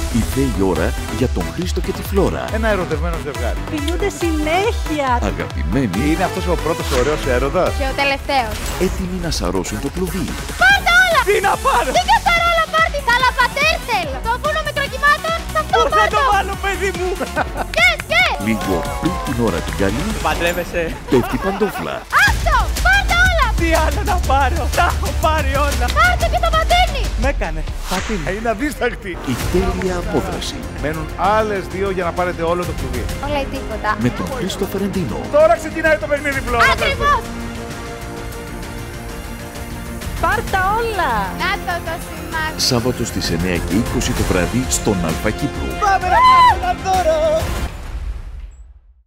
Ήρθε η ώρα για τον Χρήστο και τη Φλόρα. Ένα ερωτευμένο ζευγάρι. Φιλιούνται συνέχεια. Αγαπημένοι. Είναι αυτός ο πρώτος ωραίος έρωτας. Και ο τελευταίος. Έτοιμοι να σαρώσουν το κλουβί. Πάρτε όλα! Τι να πάρω! Τι κατσαρόλα πάρτι! Καλαπατέρ θέλω! Το βούνο μικροκυμάτων, σε αυτό Πώς θα το πάρτο! βάλω, παιδί μου! Και! Λίγο πριν την ώρα του γυαλί, Παντρεύεσαι. πέφτει η παντόφλα. Αυτό! Πάρτε όλα! Τι άλλο να πάρω! Τα έχω πάρει όλα! Πάρτε και το πατένι! Με έκανε. Πατίνι. Είναι αδίστακτη. Η τέλεια απόδραση. Μένουν άλλες 2 για να πάρετε όλο το κλουβί. Όλα ή τίποτα. Με τον Χρήστο Φερεντίνο. Τώρα ξεκινάει το παιχνίδι, Φλόρα. Ακριβώς! Πάρτα όλα. Να το σημάδι. Σάββατο στις 9 και 20 το βράδυ στον Αλφα Κύπρου. Πάμε να κάνουμε ένα δώρο!